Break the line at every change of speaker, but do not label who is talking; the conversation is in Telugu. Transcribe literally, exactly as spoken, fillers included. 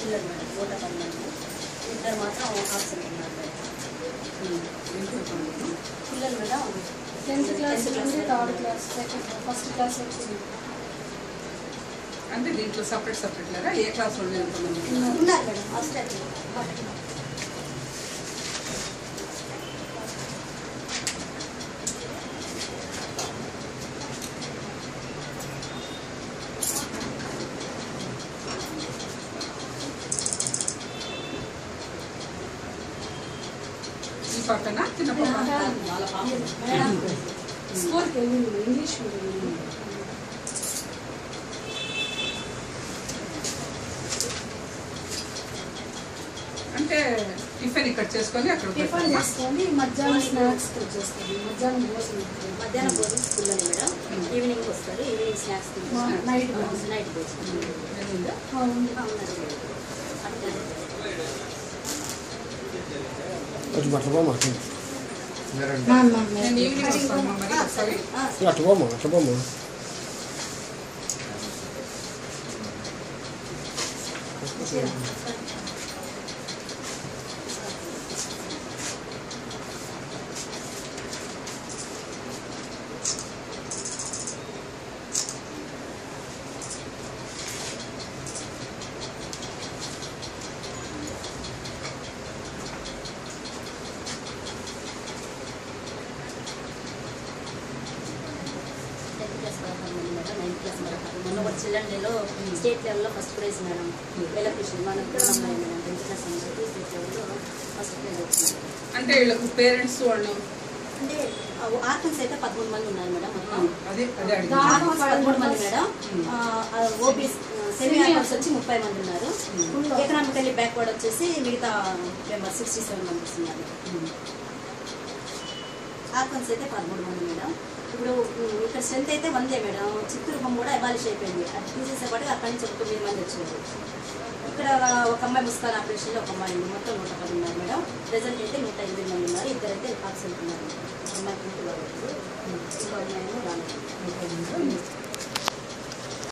పిల్లలు మేడం నూట పన్నెండు ఇద్దరు మాత్రం ఆబ్సెంట్ ఉన్నారు మేడం. పిల్లలు మేడం
టెన్త్ క్లాస్ నుండి third class second first class వచ్చింది.
అంటే దీంట్లో సపరేట్ సపరేట్ లేదా ఏ క్లాస్ వాళ్ళు ఎంతమంది
ఉన్నారు మేడం హాస్టల్
ఈ పక్కన చిన్న పక్కన
స్కూల్కి వెళ్ళింది ఇంగ్లీష్ మీడియం.
అంటే టిఫిన్ ఇక్కడ చేసుకొని అక్కడ
టిఫిన్ చేసుకొని మధ్యాహ్నం స్నాక్స్ చేస్తుంది. మధ్యాహ్నం భోజనం
మధ్యాహ్నం భోజనం స్కూల్లోనే మేడం. ఈవినింగ్ వస్తారు, ఈవినింగ్ స్నాక్స్
నైట్
నైట్ భోజనం
నేను ఈవినింగ్ వస్తాను మరి ఒకసారి
చిల్డ్రన్ డేలో స్టేట్ లెవెల్లో ఫస్ట్ ప్రైజ్ మేడం. ఎలక్ట్రిషియన్ మనం కూడా అమ్మాయి మేడం టెన్త్ క్లాస్ అమ్మాయి స్టేట్ లెవెల్లో ఫస్ట్ ప్రైజ్ వచ్చింది.
అంటే వీళ్ళకు పేరెంట్స్ వాళ్ళు
అంటే ఆర్ఫన్స్ అయితే పదమూడు మంది ఉన్నారు మేడం. మొత్తం
అదే అదే
ఆర్ఫన్స్ పదమూడు మంది మేడం. ఓబీస్ సెమీ ఆర్ఫన్స్ వచ్చి ముప్పై మంది ఉన్నారు. ఎకనామికల్లీ బ్యాక్వర్డ్ వచ్చేసి మిగతా మెంబర్స్ సిక్స్టీ సెవెన్ మెంబర్స్ ఉన్నారు. ఆర్ఫన్స్ అయితే పదమూడు మంది మేడం. ఇప్పుడు ఇక్కడ స్ట్రెంత్ అయితే వందే మేడం. చిత్తూరు బొమ్మ కూడా అబాలిష్ అయిపోయింది. అది తీసేసేపాటికి అక్కడి నుంచి ఒక తొమ్మిది మంది వచ్చారు. ఇక్కడ ఒక అమ్మాయి ముస్కాన్ ఆపరేషన్లో ఒక అమ్మాయి ఉంది. మొత్తం నూట పది ఉన్నారు మేడం. ప్రెజెంట్ అయితే నూట ఎనిమిది మంది ఉన్నారు. ఇద్దరైతే ఆబ్సెంట్ ఉన్నారు. అమ్మాయి పూర్తి వాళ్ళు ఇంకో అమ్మాయి రాలేదు.